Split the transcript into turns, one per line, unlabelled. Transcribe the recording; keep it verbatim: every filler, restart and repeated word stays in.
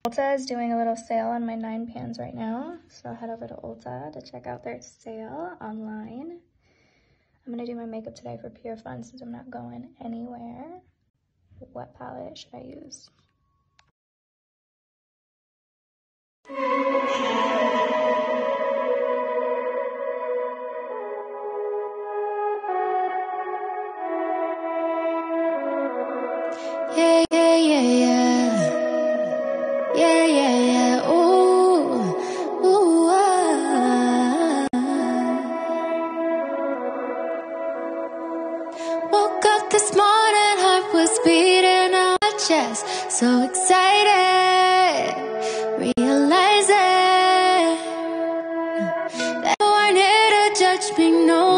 Ulta is doing a little sale on my nine pans right now. So I'll head over to Ulta to check out their sale online. I'm gonna do my makeup today for pure fun since I'm not going anywhere. What palette should I use?
Yeah, yeah, yeah, yeah. Yeah, yeah, yeah. Ooh, ooh, ah. Woke up this morning, heart was beating on my chest. So excited, realizing that you weren't here to judge me, no.